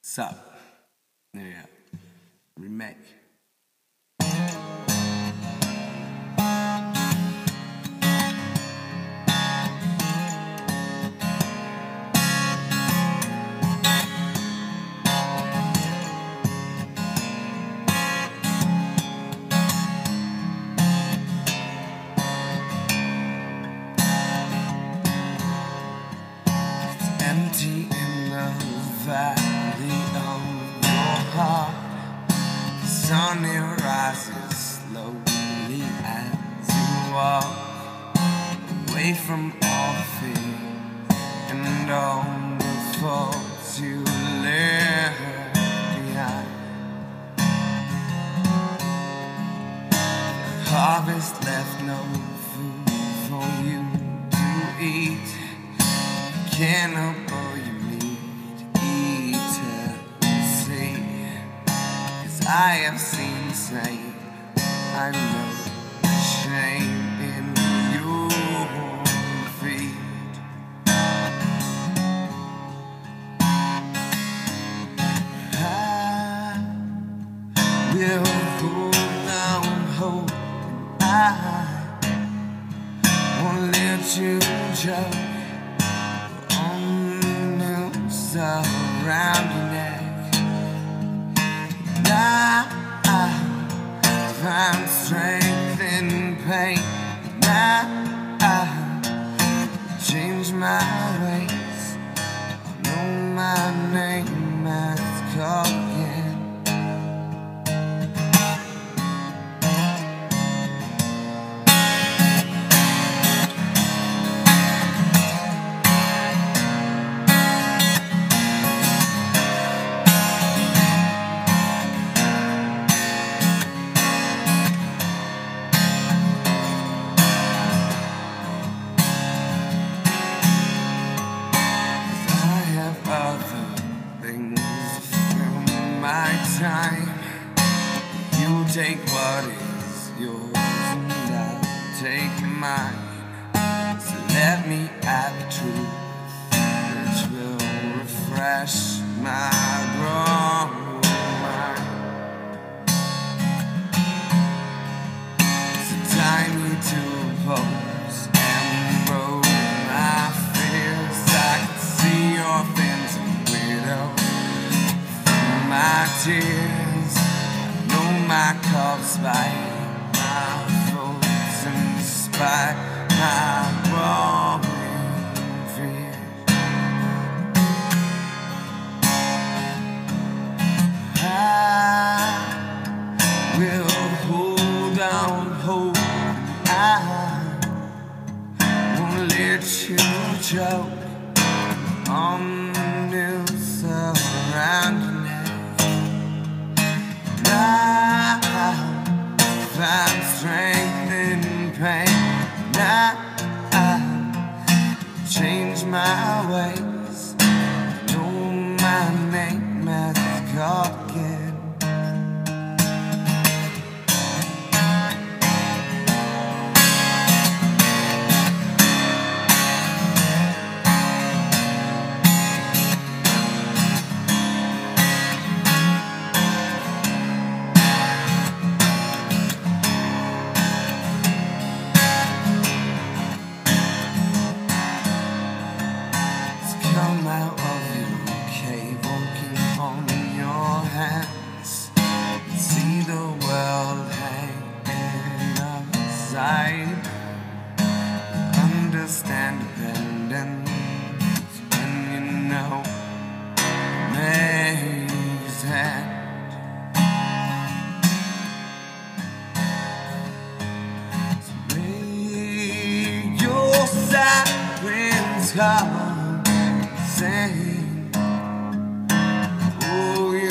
Sup? Yeah. Remake. Empty in the valley of your heart. The sun it rises slowly as you walk away from all fear and all the faults you left behind. The harvest left no food for you to eat. Cannibal, you need eternity. 'Cause I have seen the same. I know the shame in your feet. I will hold on hope. I won't let you choke around your neck. Now I find strength in pain. Now I change my ways. I know my name has called again. My time, you take what is yours and I'll take mine. So let me have the truth, which will refresh my grown mind. So tie me to a post and roll my fears. I can see your fancy widow. My tears, I know my cause by my faults and despite my growing fears. I will hold on hope. I won't let you choke on the noose around your neck. I find strength in pain. Now I change my ways. Know my name has called again. Come out of your cave, walking on your hands. See the world hanging upside. Understand dependence when you know May's hand. So make your sirens come. Sing, oh,